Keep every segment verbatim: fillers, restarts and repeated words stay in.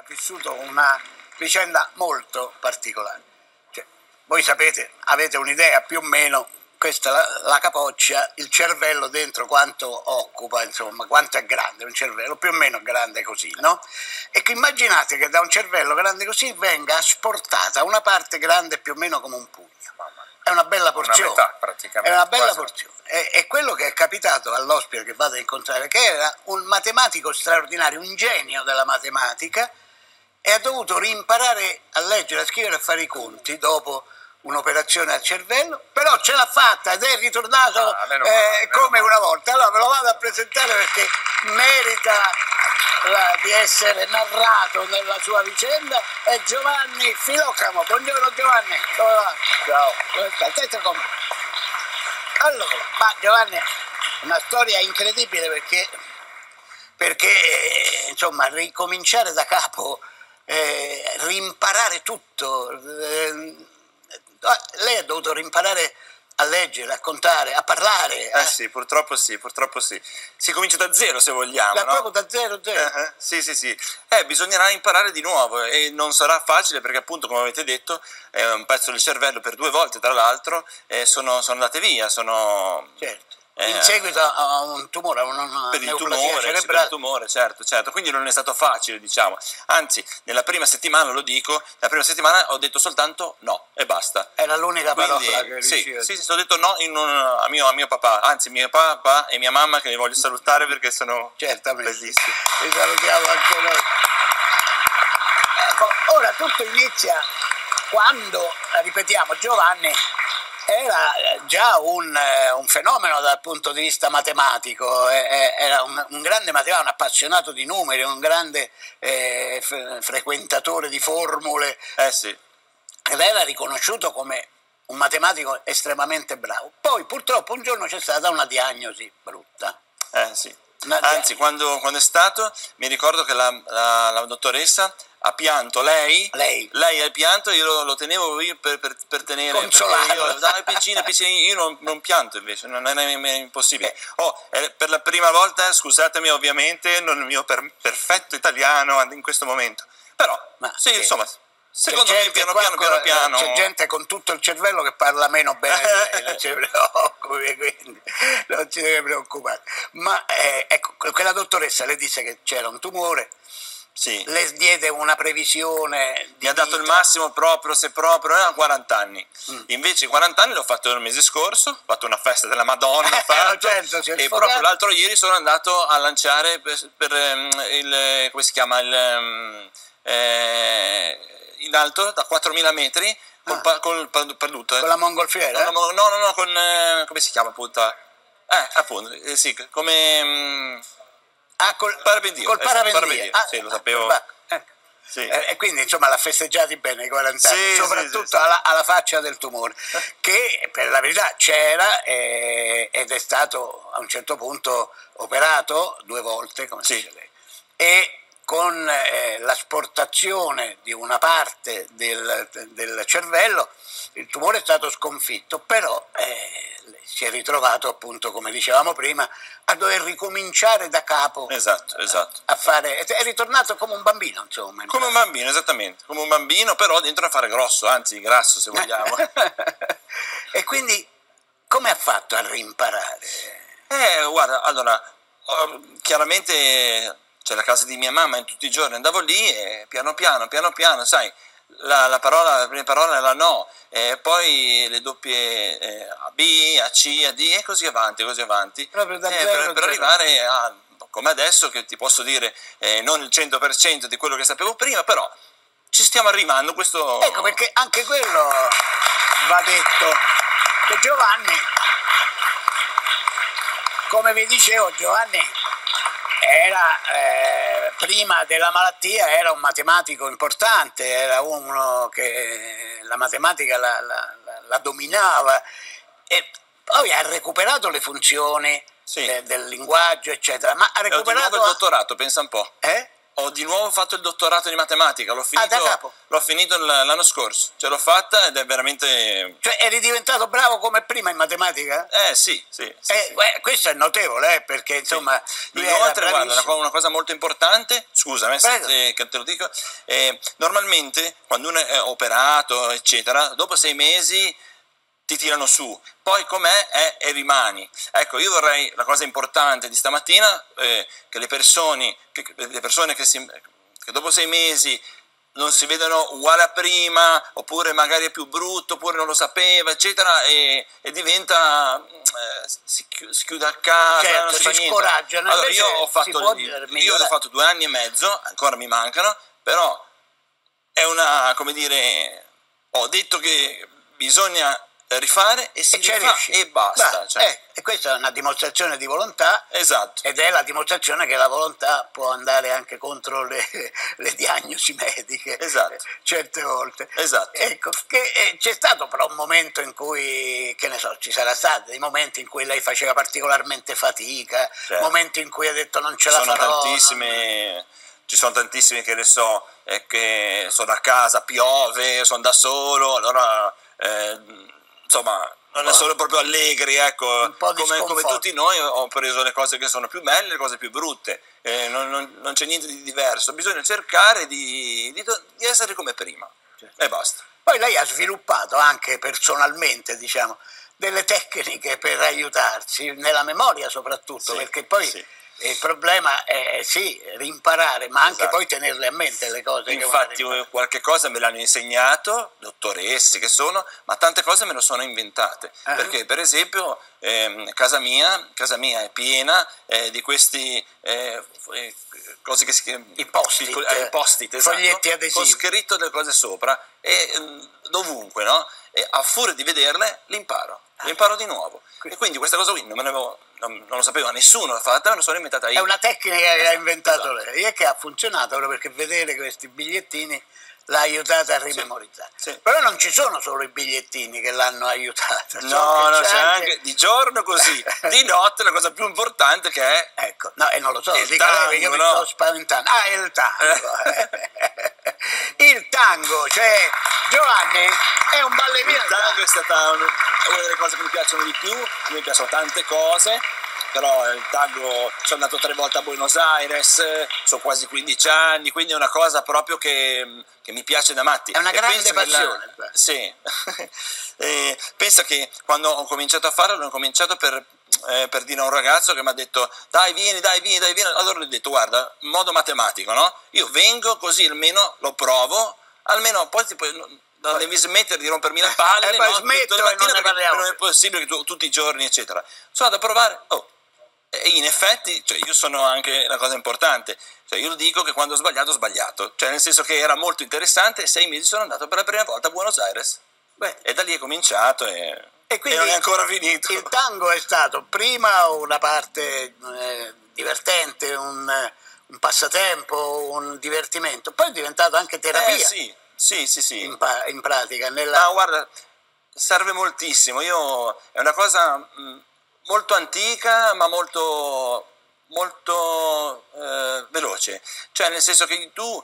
vissuto una vicenda molto particolare. Cioè, voi sapete, avete un'idea più o meno, questa è la, la capoccia, il cervello dentro quanto occupa, insomma, quanto è grande un cervello, più o meno grande così, no? E che immaginate che da un cervello grande così venga asportata una parte grande più o meno come un pugno. È una bella porzione. Una metà, praticamente. È una bella quasi. porzione. E, e quello che è capitato all'ospite che vado a incontrare, che era un matematico straordinario, un genio della matematica, e ha dovuto rimparare a leggere, a scrivere e a fare i conti dopo un'operazione al cervello, però ce l'ha fatta ed è ritornato ah, meno eh, male, come meno una volta. Allora ve lo vado a presentare perché merita la, di essere narrato nella sua vicenda. È Giovanni Filocamo. Buongiorno Giovanni. Come va? Ciao. Come sta? Senta com'è. Allora, ma Giovanni, una storia incredibile perché, perché insomma ricominciare da capo, eh, rimparare tutto. Eh, lei ha dovuto rimparare a leggere, a contare, a parlare. Eh, eh sì, purtroppo sì, purtroppo sì. Si comincia da zero se vogliamo, da no? Proprio da zero, zero. Uh-huh. Sì, sì, sì. Eh, bisognerà imparare di nuovo e non sarà facile perché appunto, come avete detto, è un pezzo del cervello per due volte, tra l'altro, e sono, sono andate via, sono... Certo. Eh, in seguito a un tumore, a una per il neoplasia tumore, cerebrale. per il tumore, certo, certo, quindi non è stato facile, diciamo. Anzi, nella prima settimana, lo dico, la prima settimana ho detto soltanto no e basta. Era l'unica parola quindi, che sì, riusciva. sì, sì, ho detto no in un, a, mio, a mio papà, anzi mio papà e mia mamma che li voglio salutare perché sono certamente bellissimi. Li salutiamo anche noi. Ecco, ora tutto inizia quando, ripetiamo, Giovanni era già un, un fenomeno dal punto di vista matematico, era un, un grande matematico, un appassionato di numeri, un grande eh, frequentatore di formule, eh sì. ed era riconosciuto come un matematico estremamente bravo. Poi purtroppo un giorno c'è stata una diagnosi brutta. Eh sì. Anzi, quando, quando è stato, mi ricordo che la, la, la dottoressa ha pianto, lei, lei, lei ha pianto, io lo, lo tenevo io per, per, per tenere, consolarla. Io, dai, piccina, piccina, io non, non pianto invece, non è, è, è impossibile. Oh, è per la prima volta, scusatemi ovviamente, non il mio per, perfetto italiano in questo momento, però, ma sì, che... insomma... Secondo me piano piano, piano piano c'è gente con tutto il cervello che parla meno bene di lei, non ci preoccupi, quindi non ci deve preoccupare. Ma eh, ecco, quella dottoressa le disse che c'era un tumore, sì. Le diede una previsione di mi ha dato vita. Il massimo proprio, se proprio, erano quaranta anni. Mm. Invece i quaranta anni l'ho fatto il mese scorso, ho fatto una festa della Madonna, fatto, certo, si è e sfogato. Proprio l'altro ieri sono andato a lanciare per, per um, il, come si chiama, il... Um, eh, in alto da quattromila metri col, ah. col palluto, eh. Con la mongolfiera? No, no, no, no, con eh, come si chiama appunto? Eh, appunto, eh, sì, come mh, ah, col parapendio. Col parapendio. Eh, ah, sì, lo sapevo. Ah, ecco. Sì. Eh, e quindi insomma l'ha festeggiati bene i quaranta anni, sì, soprattutto sì, sì, alla, alla faccia del tumore, che per la verità c'era eh, ed è stato a un certo punto operato due volte, come sì. dice lei. E con eh, l'asportazione di una parte del, del cervello il tumore è stato sconfitto, però eh, si è ritrovato appunto, come dicevamo prima, a dover ricominciare da capo. Esatto, esatto. A fare, è ritornato come un bambino, insomma. Come un bambino, esattamente, come un bambino, però dentro a fare grosso, anzi grasso se vogliamo. E quindi come ha fatto a rimparare? Eh, guarda, allora, chiaramente c'è la casa di mia mamma, in tutti i giorni andavo lì e piano piano, piano piano, sai, la, la parola, la prima parola era no, e poi le doppie eh, A B, A C, A D e così avanti, così avanti, proprio da eh, zero, per, per arrivare a, come adesso, che ti posso dire eh, non il cento per cento di quello che sapevo prima, però ci stiamo arrivando, questo... Ecco, perché anche quello va detto, che Giovanni, come vi dicevo, Giovanni era eh, prima della malattia era un matematico importante, era uno che la matematica la, la, la, la dominava, e poi ha recuperato le funzioni sì. de, del linguaggio, eccetera. Ma ha recuperato il dottorato, pensa un po'. Eh? ho di nuovo fatto il dottorato di matematica, l'ho finito, ah, da capo. l'ho finito l'anno scorso, ce l'ho fatta ed è veramente... Cioè eri diventato bravo come prima in matematica? Eh sì, sì. sì, eh, sì. Beh, questo è notevole, eh, perché insomma... Sì. Inoltre, guarda, una, una cosa molto importante, scusami se te, che te lo dico, eh, normalmente quando uno è operato, eccetera, dopo sei mesi ti tirano su, poi com'è è, e rimani. Ecco, io vorrei, la cosa importante di stamattina, eh, che le persone, che, le persone che, si, che dopo sei mesi non si vedono uguale a prima, oppure magari è più brutto, oppure non lo sapeva, eccetera, e, e diventa, eh, si, si chiude a casa, certo, non si, si fa niente. scoraggiano. Allora, io ho fatto, io ho fatto due anni e mezzo, ancora mi mancano, però è una, come dire, ho detto che bisogna rifare e si e rifà e basta. Beh, cioè. eh, e questa è una dimostrazione di volontà, esatto. Ed è la dimostrazione che la volontà può andare anche contro le, le diagnosi mediche, esatto. certe volte. Esatto. Ecco, che, eh, c'è stato però un momento in cui, che ne so, ci sarà stato dei momenti in cui lei faceva particolarmente fatica, certo. momenti in cui ha detto non ce ci la sono farò. Tantissime... Non... Ci sono tantissimi che ne so, eh, che sono a casa, piove, sono da solo, allora eh, insomma non è solo proprio allegri, ecco, come, come tutti noi ho preso le cose che sono più belle e le cose più brutte, eh, non, non, non c'è niente di diverso, bisogna cercare di, di, di essere come prima, certo. E basta. Poi lei ha sviluppato anche personalmente, diciamo, delle tecniche per aiutarsi, nella memoria soprattutto, sì, perché poi... Sì. Il problema è sì, rimparare, ma anche esatto. poi tenerle a mente le cose. Infatti che qualche cosa me l'hanno insegnato, dottoresse che sono, ma tante cose me le sono inventate. Uh-huh. Perché per esempio ehm, casa mia, casa mia è piena eh, di questi eh, cose che si chiamano i post-it, piccoli, eh, post-it esatto, foglietti adesivi. Ho scritto delle cose sopra e ehm, dovunque, no? E a furia di vederle le imparo, le imparo di nuovo. E quindi questa cosa qui non me ne avevo... Non, non lo sapeva nessuno, l'ha fatta, me la sono inventata io. È una tecnica che esatto, ha inventato esatto. lei e che ha funzionato proprio perché vedere questi bigliettini l'ha aiutata a rimemorizzare. Sì, sì. Però non ci sono solo i bigliettini che l'hanno aiutata. No, so no, c'è, c'è anche... anche di giorno così, di notte la cosa più importante che è... Ecco, no, e non lo so, il dica tango, lei, io no? mi sto spaventando. Ah, il tango. Il tango, cioè Giovanni è un ballerino. Il tango è stata una, una delle cose che mi piacciono di più, mi piacciono tante cose, però il tango, sono andato tre volte a Buenos Aires, sono quasi quindici anni, quindi è una cosa proprio che, che mi piace da matti. È una e grande passione. La, sì, e penso che quando ho cominciato a farlo, l'ho cominciato per, eh, per dire a un ragazzo che mi ha detto dai vieni, dai vieni, dai vieni, allora gli ho detto guarda, in modo matematico, no? Io vengo così almeno lo provo, almeno poi tipo, non devi smettere di rompermi le palle, e poi no? smetto e non ne parliamo. Non è possibile che tu, tutti i giorni, eccetera. Sono andato a provare, oh, e in effetti, cioè, io sono anche una cosa importante, cioè io dico che quando ho sbagliato ho sbagliato, cioè nel senso che era molto interessante e sei mesi sono andato per la prima volta a Buenos Aires. Beh, e da lì è cominciato e, e, e non è ancora finito. Il tango è stato prima una parte eh, divertente, un, un passatempo, un divertimento, poi è diventato anche terapia. Eh sì, sì, sì, sì. In, in pratica. Nella... Ma guarda, serve moltissimo, io è una cosa mh, molto antica ma molto, molto eh, veloce, cioè nel senso che tu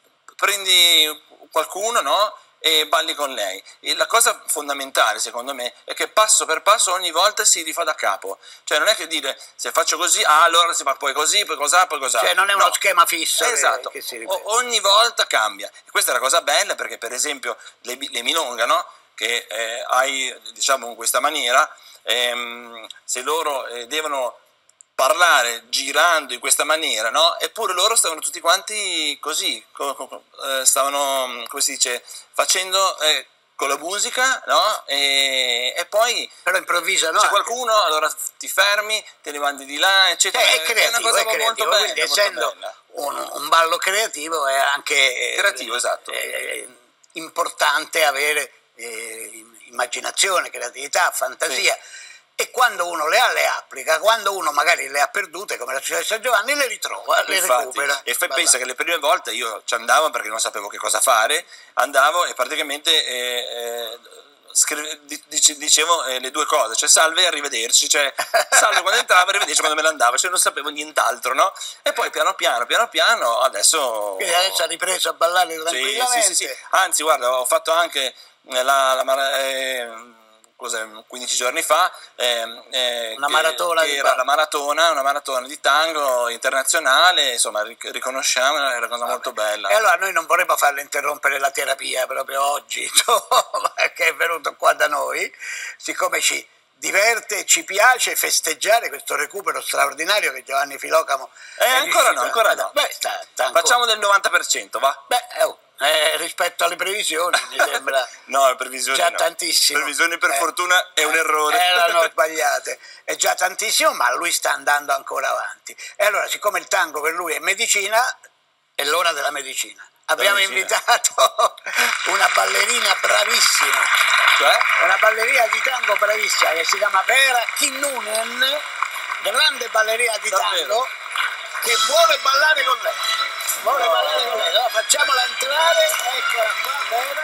prendi qualcuno, no? E balli con lei. E la cosa fondamentale secondo me è che passo per passo ogni volta si rifà da capo, cioè non è che dire se faccio così ah allora si fa poi così poi cos'ha poi cos'ha, cioè non è uno no. schema fisso esatto. che, che si ripete. O, ogni volta cambia e questa è la cosa bella perché per esempio le, le milonga, no? Che eh, hai diciamo in questa maniera ehm, se loro eh, devono parlare girando in questa maniera, no? Eppure loro stavano tutti quanti così, co- co- eh, stavano, come si dice, facendo eh, con la musica, no? E, e poi però improvvisano. C'è anche. qualcuno, allora ti fermi, te li mandi di là, eccetera. È, è creativo, è una cosa è creativo, molto bella, quindi molto essendo bella. Un, un ballo creativo è anche creativo, eh, esatto. È importante avere eh, immaginazione, creatività, fantasia. Sì. E quando uno le ha, le applica, quando uno magari le ha perdute, come la successa a Giovanni, le ritrova, le Infatti, recupera. E poi pensa che le prime volte io ci andavo perché non sapevo che cosa fare, andavo e praticamente eh, eh, scrive, dice, dicevo eh, le due cose, cioè salve e arrivederci, cioè salve quando entrava, arrivederci quando me ne andava, cioè non sapevo nient'altro, no? E poi piano piano, piano piano, adesso... Quindi adesso ha ripreso a ballare tranquillamente. Sì, sì, sì, sì. Anzi, guarda, ho fatto anche la... la, la eh, cos'è, quindici giorni fa eh, eh, una che, maratona che di era la maratona, una maratona di tango internazionale, insomma ric- riconosciamo, era una cosa Vabbè. molto bella. E allora noi non vorremmo farle interrompere la terapia proprio oggi, insomma, che è venuto qua da noi, siccome ci diverte e ci piace festeggiare questo recupero straordinario che Giovanni Filocamo eh, è ancora no, ancora no. Beh, sta, sta ancora. Facciamo del novanta per cento, va? Beh, oh. Eh, rispetto alle previsioni mi sembra no, le previsioni già no. tantissimo. Le previsioni per eh, fortuna è un errore. Erano sbagliate, è già tantissimo, ma lui sta andando ancora avanti. E allora, siccome il tango per lui è medicina, è l'ora della medicina. Abbiamo medicina. invitato una ballerina bravissima, cioè? una ballerina di tango bravissima che si chiama Vera Kinnunen, grande ballerina di Davvero? tango, che vuole ballare con lei. Vuole no. ballare con lei. Allora, facciamola entrare, eccola qua, Vera.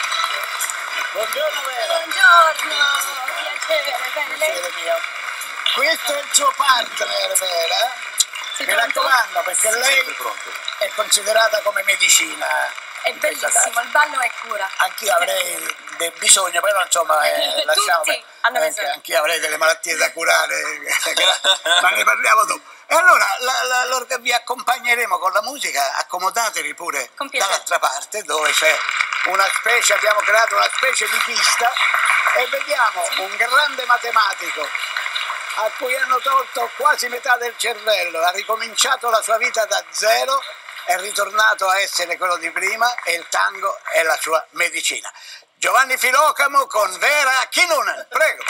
Buongiorno Vera. Buongiorno, piacere, bene. Piacere mio. Questo è il suo partner, Vera. Sei Mi pronto? raccomando, perché lei è considerata come medicina. È bellissimo, il ballo è cura. Anch'io avrei del bisogno, però insomma eh, lasciamo. Tutti hanno bisogno. Anch'io avrei delle malattie da curare, ma ne parliamo dopo. E allora la, la, la, vi accompagneremo con la musica, accomodatevi pure dall'altra parte dove c'è una specie, abbiamo creato una specie di pista e vediamo un grande matematico a cui hanno tolto quasi metà del cervello, ha ricominciato la sua vita da zero, è ritornato a essere quello di prima e il tango è la sua medicina. Giovanni Filocamo con Vera Kinnunen, prego.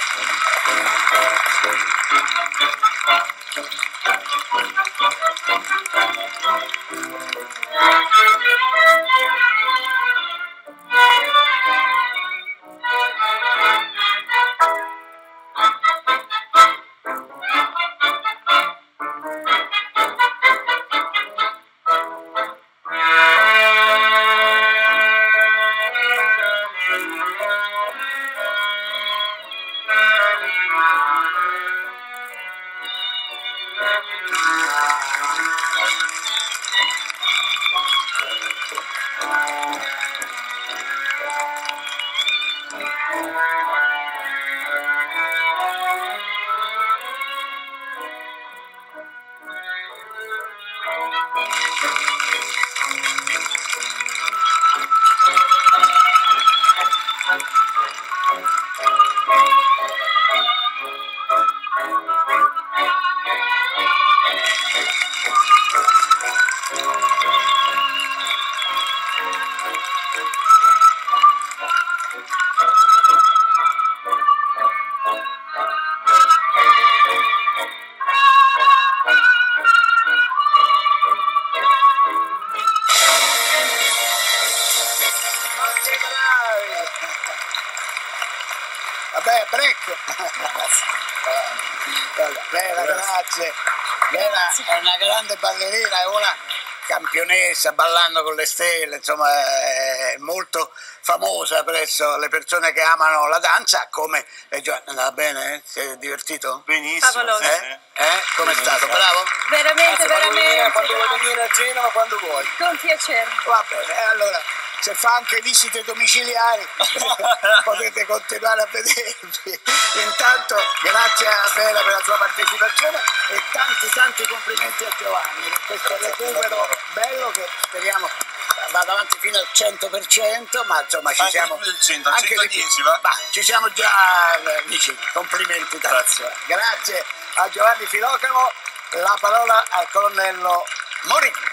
Vabbè, break. Vera, grazie. Vera è una grande ballerina, è una campionessa, ballando con le stelle, insomma è molto famosa presso le persone che amano la danza, come è già andava bene? Eh? Si è divertito? Benissimo. Favoloso. Eh? Eh? Come è stato? Bravo? Veramente, veramente. Quando vuoi venire a Genova, quando vuoi. Con piacere. Va bene, e allora se fa anche visite domiciliari potete continuare a vedervi. Intanto grazie a Vera per la sua partecipazione e tanti tanti complimenti a Giovanni per questo recupero bello che speriamo vada avanti fino al cento per cento, ma insomma ci anche siamo più del cento, anche centodieci, va? Ma ci siamo già vicini. Complimenti tanti. Grazie. Grazie a Giovanni Filocamo, la parola al colonnello Morini.